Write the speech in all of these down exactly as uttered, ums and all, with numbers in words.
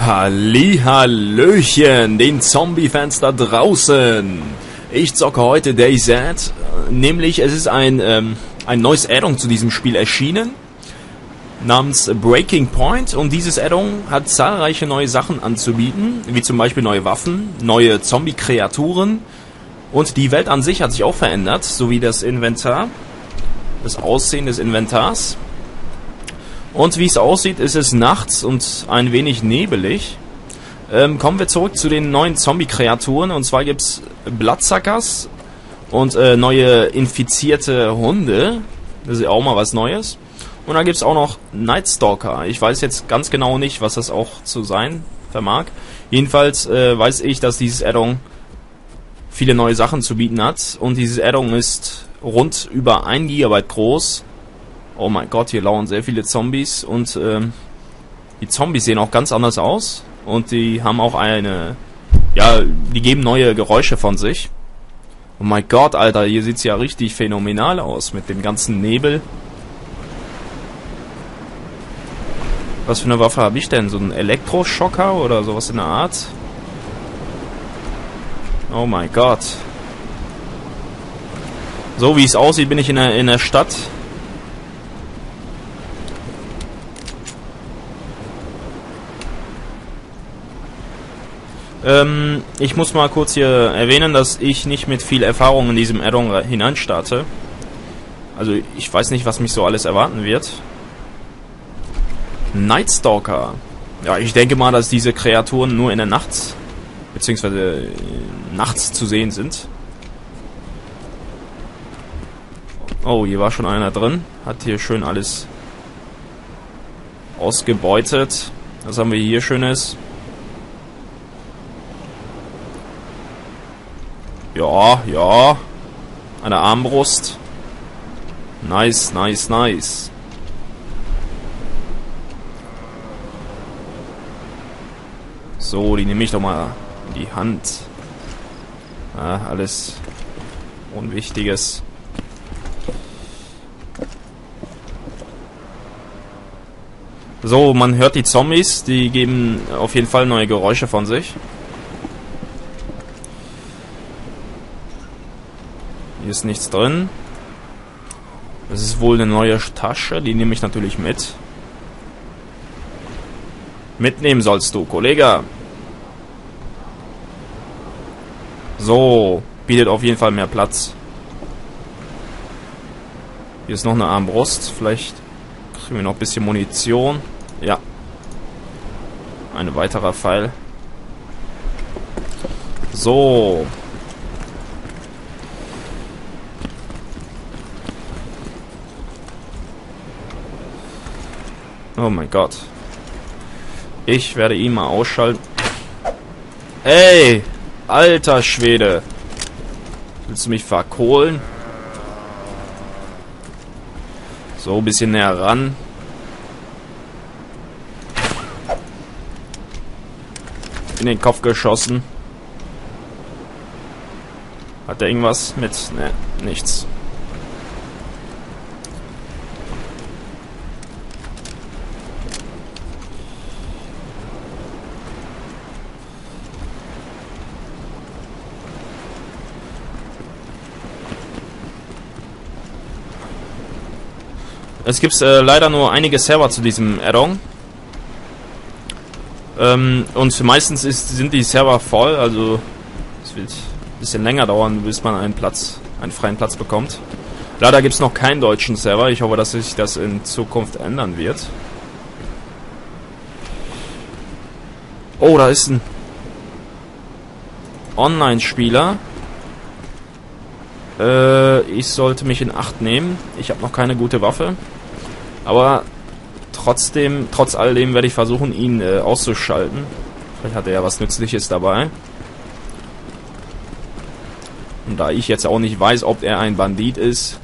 Hallihallöchen, den Zombie-Fans da draußen. Ich zocke heute DayZ, nämlich es ist ein, ähm, ein neues Add-on zu diesem Spiel erschienen, namens Breaking Point, und dieses Add-on hat zahlreiche neue Sachen anzubieten, wie zum Beispiel neue Waffen, neue Zombie-Kreaturen, und die Welt an sich hat sich auch verändert, sowie das Inventar, das Aussehen des Inventars. Und wie es aussieht, ist es nachts und ein wenig nebelig. Ähm, kommen wir zurück zu den neuen Zombie-Kreaturen. Und zwar gibt es Bloodsuckers und äh, neue infizierte Hunde. Das ist auch mal was Neues. Und dann gibt es auch noch Nightstalker. Ich weiß jetzt ganz genau nicht, was das auch zu sein vermag. Jedenfalls äh, weiß ich, dass dieses Add-on viele neue Sachen zu bieten hat. Und dieses Add-on ist rund über ein Gigabyte groß. Oh mein Gott, hier lauern sehr viele Zombies und ähm, die Zombies sehen auch ganz anders aus und die haben auch eine, ja, die geben neue Geräusche von sich. Oh mein Gott, Alter, hier sieht's ja richtig phänomenal aus mit dem ganzen Nebel. Was für eine Waffe habe ich denn? So ein Elektroschocker oder sowas in der Art? Oh mein Gott. So wie es aussieht, bin ich in der, in der Stadt. Ähm, ich muss mal kurz hier erwähnen, dass ich nicht mit viel Erfahrung in diesem Add-on hineinstarte. Also ich weiß nicht, was mich so alles erwarten wird. Nightstalker. Ja, ich denke mal, dass diese Kreaturen nur in der Nacht, beziehungsweise nachts zu sehen sind. Oh, hier war schon einer drin. Hat hier schön alles ausgebeutet. Was haben wir hier Schönes? Ja, ja. Eine Armbrust. Nice, nice, nice. So, die nehme ich doch mal in die Hand. Ja, alles Unwichtiges. So, man hört die Zombies. Die geben auf jeden Fall neue Geräusche von sich. Hier ist nichts drin. Das ist wohl eine neue Tasche. Die nehme ich natürlich mit. Mitnehmen sollst du, Kollege. So. Bietet auf jeden Fall mehr Platz. Hier ist noch eine Armbrust. Vielleicht kriegen wir noch ein bisschen Munition. Ja. Ein weiterer Pfeil. So. Oh mein Gott. Ich werde ihn mal ausschalten. Ey! Alter Schwede! Willst du mich verkohlen? So, ein bisschen näher ran. In den Kopf geschossen. Hat der irgendwas mit? Ne, nichts. Es gibt äh, leider nur einige Server zu diesem Add-on. Ähm, und meistens ist, sind die Server voll, also es wird ein bisschen länger dauern, bis man einen Platz, einen freien Platz bekommt. Leider gibt es noch keinen deutschen Server. Ich hoffe, dass sich das in Zukunft ändern wird. Oh, da ist ein Online-Spieler. Äh, ich sollte mich in Acht nehmen. Ich habe noch keine gute Waffe. Aber trotzdem, trotz alledem werde ich versuchen, ihn äh, auszuschalten. Vielleicht hat er ja was Nützliches dabei. Und da ich jetzt auch nicht weiß, ob er ein Bandit ist,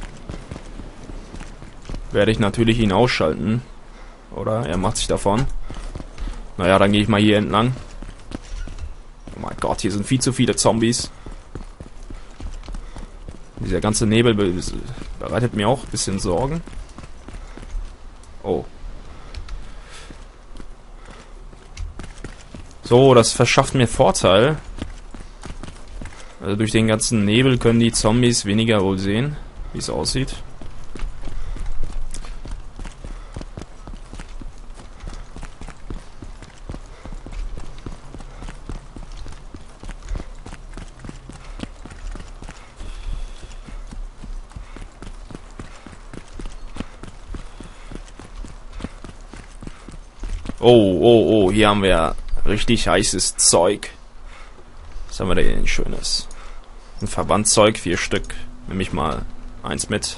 werde ich natürlich ihn ausschalten. Oder er macht sich davon. Naja, dann gehe ich mal hier entlang. Oh mein Gott, hier sind viel zu viele Zombies. Dieser ganze Nebel bereitet mir auch ein bisschen Sorgen. Oh. So, das verschafft mir Vorteil. Also durch den ganzen Nebel können die Zombies weniger wohl sehen, wie es aussieht. Oh, oh, oh, hier haben wir richtig heißes Zeug. Was haben wir da denn Schönes? Ein Verbandzeug, vier Stück. Nehme ich mal eins mit.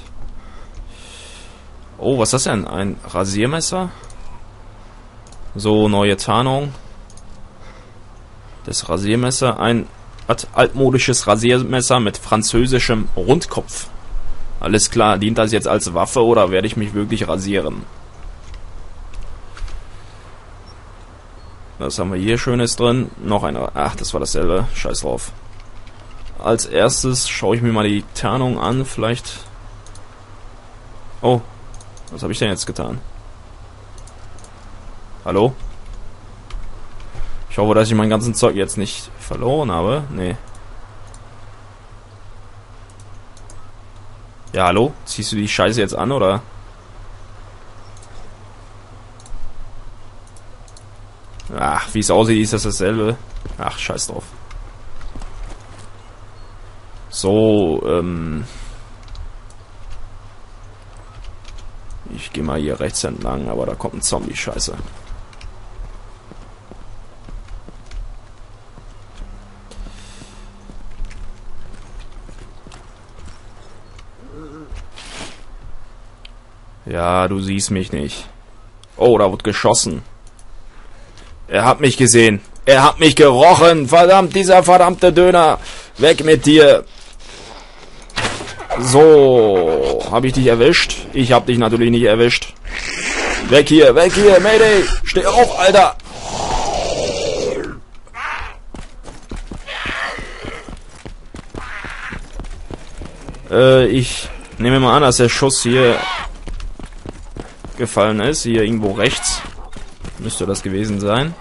Oh, was ist das denn? Ein Rasiermesser? So, neue Tarnung. Das Rasiermesser, ein altmodisches Rasiermesser mit französischem Rundkopf. Alles klar, dient das jetzt als Waffe oder werde ich mich wirklich rasieren? Was haben wir hier Schönes drin? Noch eine. Ach, das war dasselbe. Scheiß drauf. Als erstes schaue ich mir mal die Tarnung an. Vielleicht. Oh. Was habe ich denn jetzt getan? Hallo? Ich hoffe, dass ich mein ganzes Zeug jetzt nicht verloren habe. Nee. Ja, hallo? Ziehst du die Scheiße jetzt an, oder? Ach, wie es aussieht, ist das dasselbe. Ach, scheiß drauf. So, ähm... ich gehe mal hier rechts entlang, aber da kommt ein Zombie, scheiße. Ja, du siehst mich nicht. Oh, da wird geschossen. Er hat mich gesehen. Er hat mich gerochen. Verdammt, dieser verdammte Döner. Weg mit dir. So. Habe ich dich erwischt? Ich habe dich natürlich nicht erwischt. Weg hier, weg hier. Mayday. Steh auf, Alter. Äh, ich nehme mal an, dass der Schuss hier gefallen ist. Hier irgendwo rechts. Müsste das gewesen sein.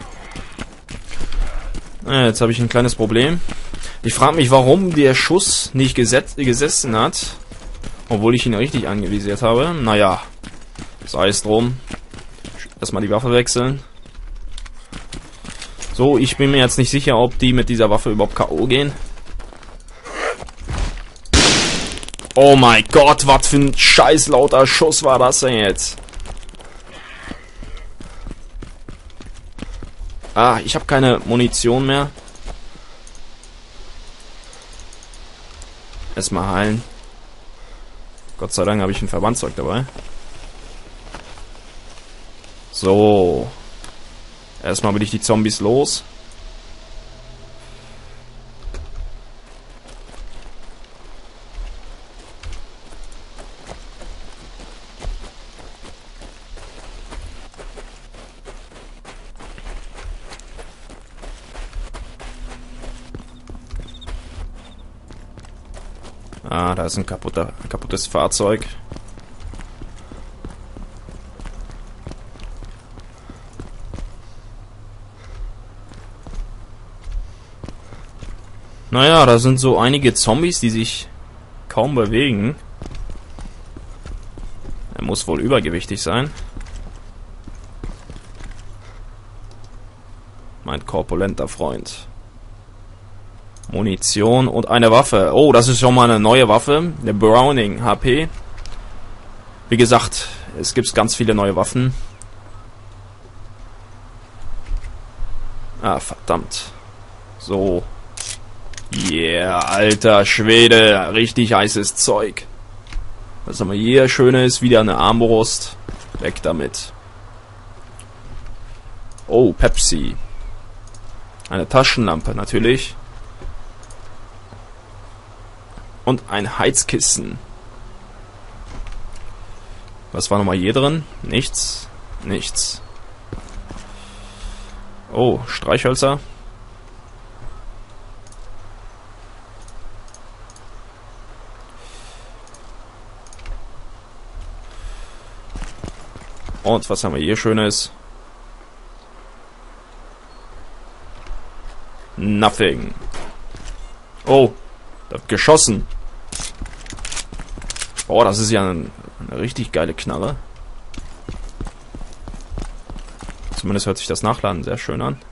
Äh, jetzt habe ich ein kleines Problem. Ich frage mich, warum der Schuss nicht gesetz gesessen hat. Obwohl ich ihn richtig anvisiert habe. Naja. Sei es drum. Erstmal die Waffe wechseln. So, ich bin mir jetzt nicht sicher, ob die mit dieser Waffe überhaupt K O gehen. Oh mein Gott, was für ein scheiß lauter Schuss war das denn jetzt? Ah, ich habe keine Munition mehr. Erstmal heilen. Gott sei Dank habe ich ein Verbandzeug dabei. So. Erstmal will ich die Zombies los. Ah, da ist ein, kaputter, ein kaputtes Fahrzeug. Naja, da sind so einige Zombies, die sich kaum bewegen. Er muss wohl übergewichtig sein. Mein korpulenter Freund. Munition und eine Waffe. Oh, das ist schon mal eine neue Waffe. Eine Browning H P. Wie gesagt, es gibt ganz viele neue Waffen. Ah, verdammt. So. Yeah, alter Schwede. Richtig heißes Zeug. Was haben wir hier? Schönes. Wieder eine Armbrust. Weg damit. Oh, Pepsi. Eine Taschenlampe natürlich. Und ein Heizkissen. Was war nochmal hier drin? Nichts. Nichts. Oh, Streichhölzer. Und was haben wir hier Schönes? Nothing. Oh, da wird geschossen. Oh, das ist ja eine, eine richtig geile Knarre. Zumindest hört sich das Nachladen sehr schön an.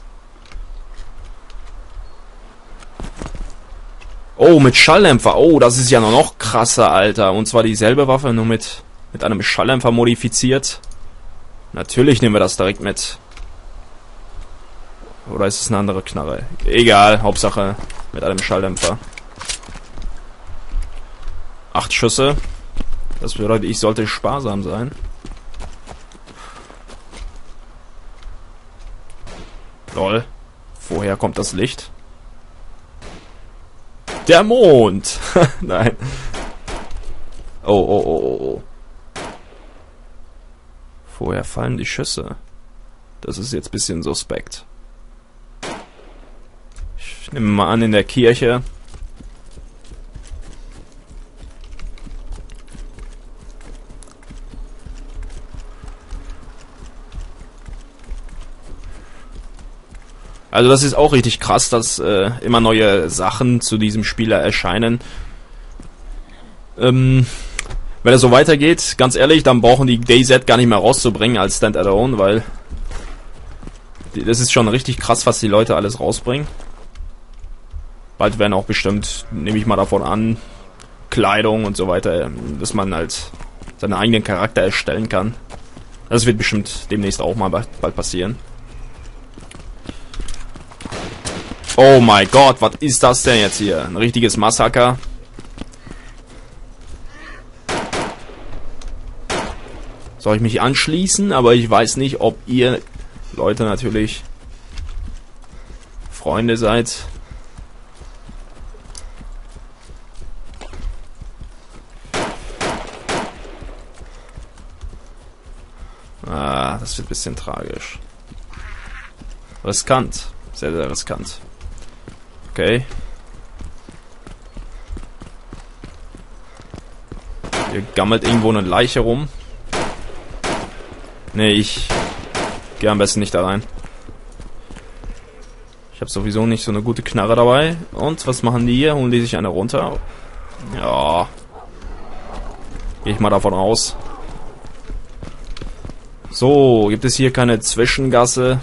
Oh, mit Schalldämpfer. Oh, das ist ja noch krasser, Alter. Und zwar dieselbe Waffe, nur mit, mit einem Schalldämpfer modifiziert. Natürlich nehmen wir das direkt mit. Oder ist es eine andere Knarre? Egal, Hauptsache mit einem Schalldämpfer. Acht Schüsse. Das bedeutet, ich sollte sparsam sein. Lol. Woher kommt das Licht? Der Mond! Nein. Oh, oh, oh, oh, oh. Woher fallen die Schüsse? Das ist jetzt ein bisschen suspekt. Ich nehme mal an, in der Kirche. Also das ist auch richtig krass, dass äh, immer neue Sachen zu diesem Spieler erscheinen. Ähm, wenn es so weitergeht, ganz ehrlich, dann brauchen die DayZ gar nicht mehr rauszubringen als Standalone, weil die, das ist schon richtig krass, was die Leute alles rausbringen. Bald werden auch bestimmt, nehme ich mal davon an, Kleidung und so weiter, dass man halt seinen eigenen Charakter erstellen kann. Das wird bestimmt demnächst auch mal bald passieren. Oh mein Gott, was ist das denn jetzt hier? Ein richtiges Massaker. Soll ich mich anschließen? Aber ich weiß nicht, ob ihr Leute natürlich Freunde seid. Ah, das wird ein bisschen tragisch. Riskant. Sehr, sehr riskant. Okay. Hier gammelt irgendwo eine Leiche rum. Nee, ich gehe am besten nicht da rein. Ich habe sowieso nicht so eine gute Knarre dabei. Und was machen die hier? Holen die sich eine runter? Ja. Gehe ich mal davon aus. So, gibt es hier keine Zwischengasse?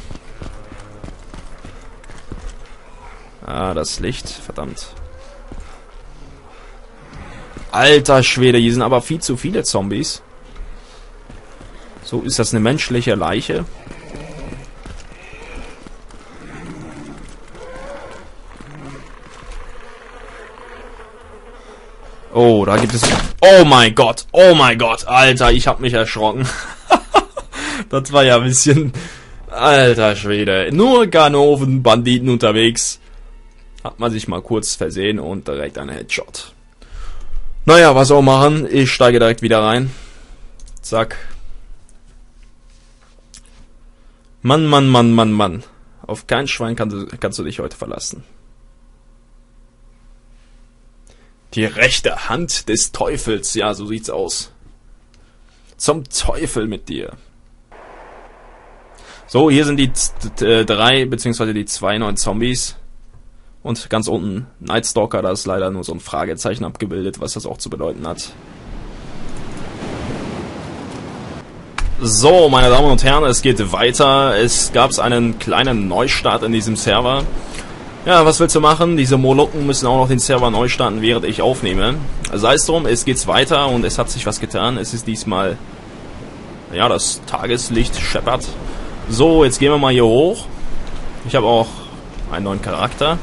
Ah, das Licht. Verdammt. Alter Schwede, hier sind aber viel zu viele Zombies. So, ist das eine menschliche Leiche? Oh, da gibt es... Oh mein Gott, oh mein Gott, Alter, ich hab mich erschrocken. Das war ja ein bisschen... Alter Schwede, nur Ganoven-Banditen unterwegs. Hat man sich mal kurz versehen und direkt ein Headshot. Naja, was auch machen, ich steige direkt wieder rein. Zack. Mann, Mann, Mann, Mann, Mann. Auf kein Schwein kannst du, kannst du dich heute verlassen. Die rechte Hand des Teufels. Ja, so sieht's aus. Zum Teufel mit dir. So, hier sind die drei, beziehungsweise die zwei neuen Zombies. Und ganz unten Nightstalker, da ist leider nur so ein Fragezeichen abgebildet, was das auch zu bedeuten hat. So, meine Damen und Herren, es geht weiter. Es gab einen kleinen Neustart in diesem Server. Ja, was willst du machen? Diese Molochen müssen auch noch den Server neu starten, während ich aufnehme. Sei es drum, es geht weiter und es hat sich was getan. Es ist diesmal, ja, das Tageslicht scheppert. So, jetzt gehen wir mal hier hoch. Ich habe auch einen neuen Charakter.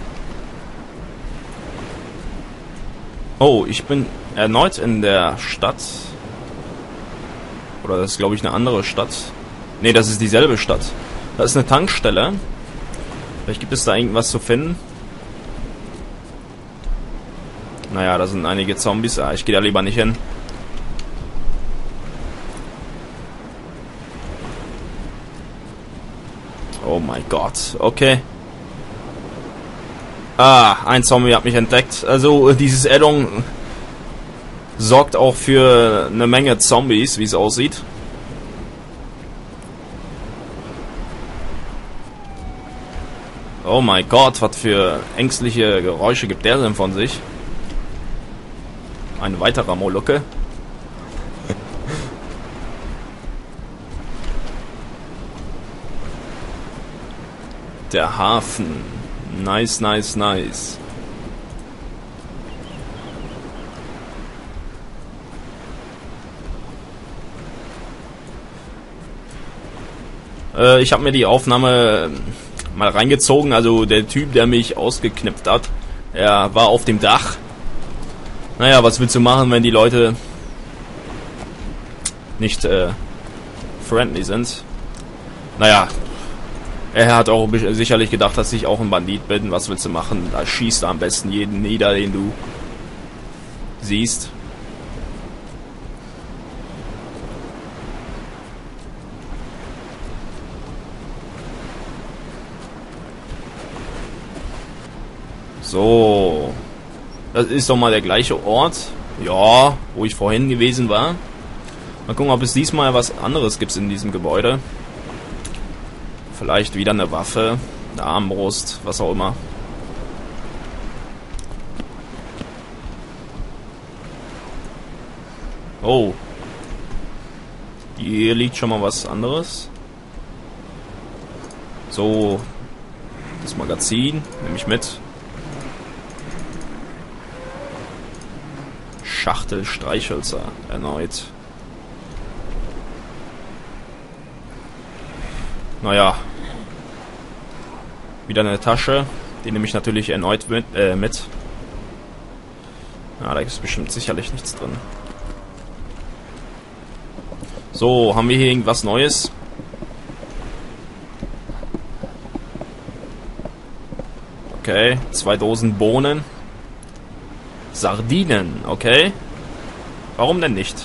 Oh, ich bin erneut in der Stadt. Oder das ist, glaube ich, eine andere Stadt. Ne, das ist dieselbe Stadt. Da ist eine Tankstelle. Vielleicht gibt es da irgendwas zu finden. Naja, da sind einige Zombies. Ah, ich gehe da lieber nicht hin. Oh mein Gott. Okay. Ah, ein Zombie hat mich entdeckt. Also, dieses Addon sorgt auch für eine Menge Zombies, wie es aussieht. Oh mein Gott, was für ängstliche Geräusche gibt der denn von sich? Ein weiterer Molucke. Der Hafen. Nice, nice, nice. Äh, ich habe mir die Aufnahme mal reingezogen. Also der Typ, der mich ausgeknippt hat, er war auf dem Dach. Naja, was willst du machen, wenn die Leute nicht äh, friendly sind? Naja, er hat auch sicherlich gedacht, dass ich auch ein Bandit bin. Was willst du machen? Da schießt er am besten jeden nieder, den du siehst. So. Das ist doch mal der gleiche Ort. Ja, wo ich vorhin gewesen war. Mal gucken, ob es diesmal was anderes gibt in diesem Gebäude. Vielleicht wieder eine Waffe, eine Armbrust, was auch immer. Oh. Hier liegt schon mal was anderes. So. Das Magazin nehme ich mit. Schachtel Streichhölzer erneut. Naja. Wieder eine Tasche. Die nehme ich natürlich erneut mit. Äh, mit. Ja, da ist bestimmt sicherlich nichts drin. So, haben wir hier irgendwas Neues? Okay, zwei Dosen Bohnen. Sardinen, okay. Warum denn nicht?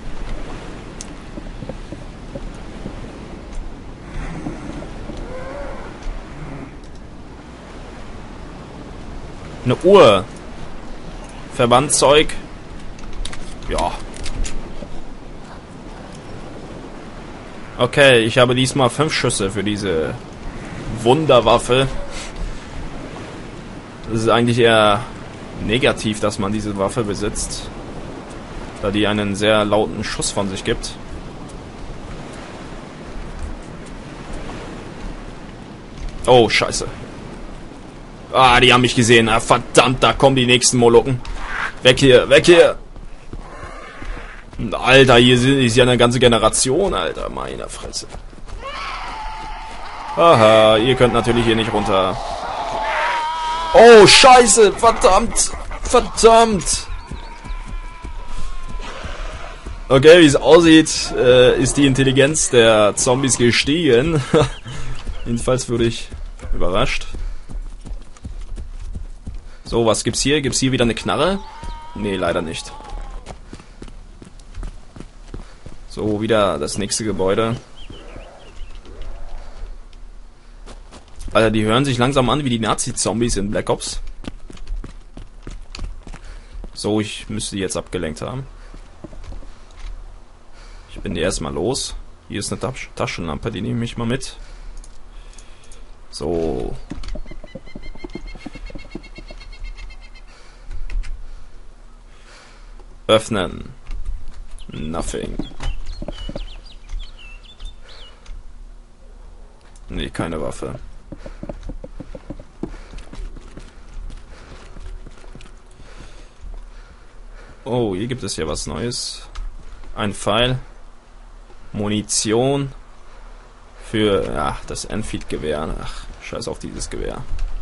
Eine Uhr. Verbandzeug. Ja. Okay, ich habe diesmal fünf Schüsse für diese Wunderwaffe. Das ist eigentlich eher negativ, dass man diese Waffe besitzt, da die einen sehr lauten Schuss von sich gibt. Oh, scheiße. Ah, die haben mich gesehen. Ah, verdammt, da kommen die nächsten Molukken. Weg hier, weg hier. Alter, hier ist ja eine ganze Generation, Alter. Meine Fresse. Aha, ihr könnt natürlich hier nicht runter. Oh, scheiße, verdammt, verdammt. Okay, wie es aussieht, äh, ist die Intelligenz der Zombies gestiegen. Jedenfalls wurde ich überrascht. So, was gibt's hier? Gibt's hier wieder eine Knarre? Nee, leider nicht. So, wieder das nächste Gebäude. Alter, die hören sich langsam an wie die Nazi-Zombies in Black Ops. So, ich müsste die jetzt abgelenkt haben. Ich bin die erstmal los. Hier ist eine Tasch Taschenlampe, die nehme ich mal mit. So. Öffnen. Nothing. Nee, keine Waffe. Oh, hier gibt es ja was Neues. Ein Pfeil. Munition. Für, ja, das Enfield-Gewehr. Ach, scheiß auf dieses Gewehr.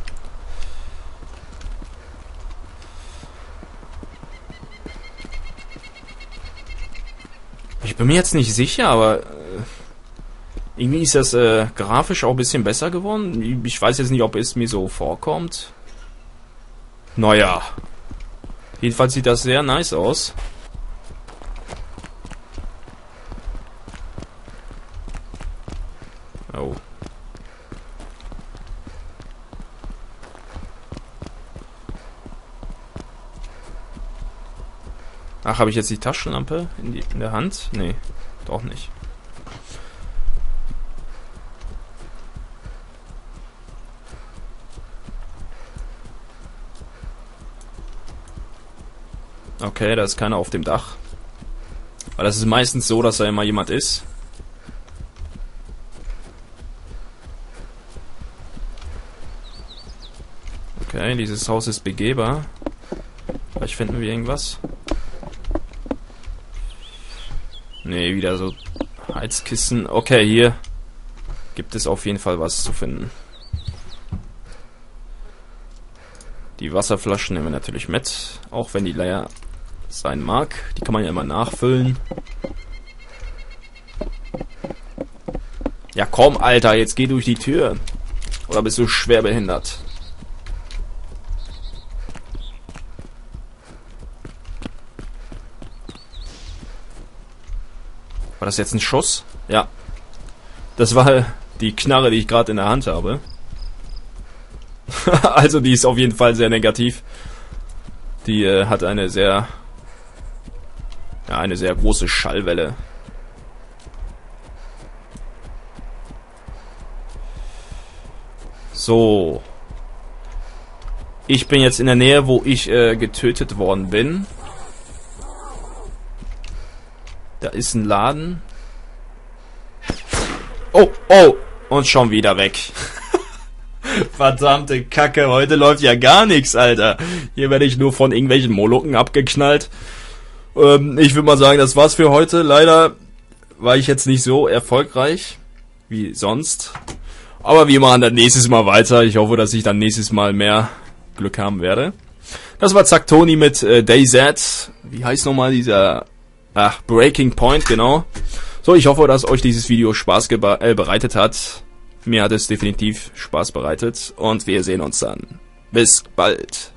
Ich bin mir jetzt nicht sicher, aber äh, irgendwie ist das äh, grafisch auch ein bisschen besser geworden. Ich weiß jetzt nicht, ob es mir so vorkommt. Naja. Jedenfalls sieht das sehr nice aus. Oh. Ach, habe ich jetzt die Taschenlampe in, die, in der Hand? Nee, doch nicht. Okay, da ist keiner auf dem Dach. Weil das ist meistens so, dass da immer jemand ist. Okay, dieses Haus ist begehbar. Vielleicht finden wir irgendwas. Ne, wieder so Heizkissen. Okay, hier gibt es auf jeden Fall was zu finden. Die Wasserflaschen nehmen wir natürlich mit, auch wenn die leer sein mag. Die kann man ja immer nachfüllen. Ja komm, Alter, jetzt geh durch die Tür. Oder bist du schwer behindert? War das jetzt ein Schuss? Ja. Das war die Knarre, die ich gerade in der Hand habe. Also die ist auf jeden Fall sehr negativ. Die äh, hat eine sehr... Ja, eine sehr große Schallwelle. So. Ich bin jetzt in der Nähe, wo ich äh, getötet worden bin. Da ist ein Laden. Oh, oh. Und schon wieder weg. Verdammte Kacke, heute läuft ja gar nichts, Alter. Hier werde ich nur von irgendwelchen Molochen abgeknallt. Ähm, ich würde mal sagen, das war's für heute. Leider war ich jetzt nicht so erfolgreich wie sonst. Aber wir machen dann nächstes Mal weiter. Ich hoffe, dass ich dann nächstes Mal mehr Glück haben werde. Das war Zacktoni mit äh, DayZ. Wie heißt nochmal dieser... Ach, Breaking Point, genau. So, ich hoffe, dass euch dieses Video Spaß äh, bereitet hat. Mir hat es definitiv Spaß bereitet. Und wir sehen uns dann. Bis bald.